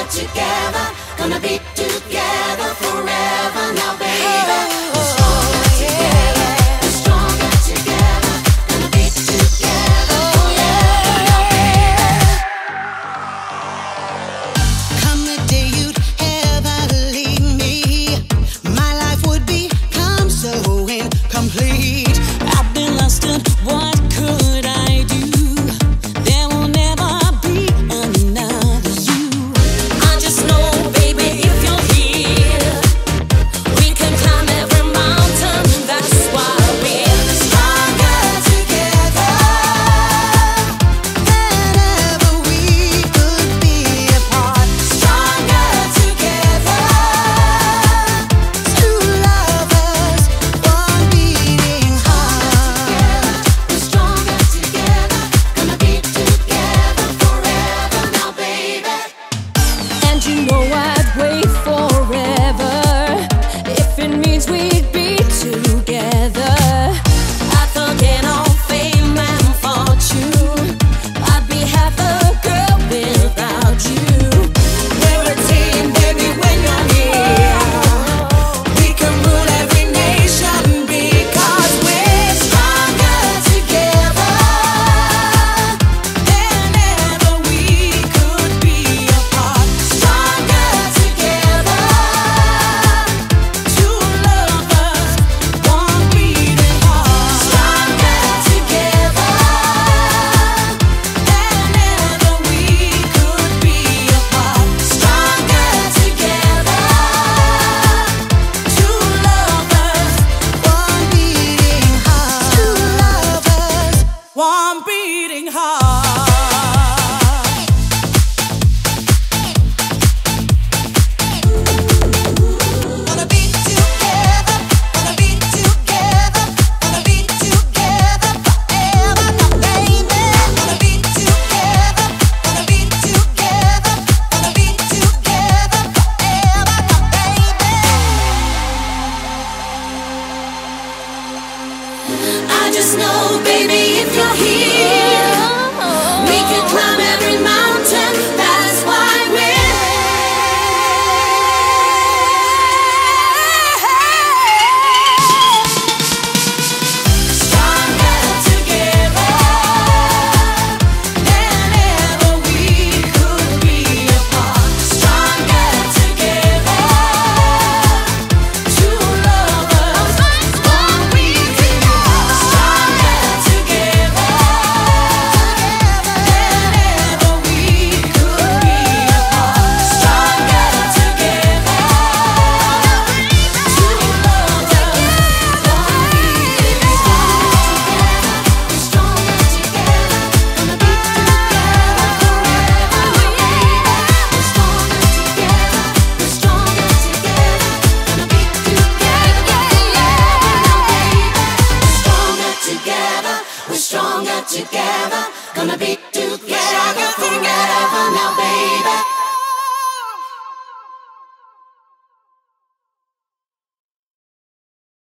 together, gonna be together forever now, baby. We're stronger together, we're stronger together, gonna be together forever now, baby. Come the day you'd ever leave me, my life would become so incomplete. I've been lost in what could I do? There will never be another you. I just know, baby, if you're here, we can climb every mountain. That's why we're stronger together than ever we could be apart. Stronger together, two lovers, one beating heart. We're stronger together, gonna be together forever now, baby. And you know I'd wait forever if it means we'd be together. I'd forget all fame and fortune. I'd be half a girl without you. We're a team, baby, when you're here. We can rule every nation because we're stronger together than ever we could be apart. Stronger together, two lovers, one beating heart. Stronger together than ever we could be apart. Stronger together, two lovers, one beating heart. Two lovers, one beating heart. Wanna be together, wanna be together, wanna be together forever now, baby. Wanna be together, wanna be together, wanna be together forever now, baby. I just know, baby, if you're here, we can climb every mountain. That's why we're stronger together than ever we could be apart. Stronger together, two lovers, one beating heart. Stronger together than ever we could be apart. Stronger together, two lovers, one beating heart. We're stronger together, gonna be together forever, baby. We're stronger together, we're stronger together, gonna be together forever, baby. We're stronger together, we're stronger together, gonna be together.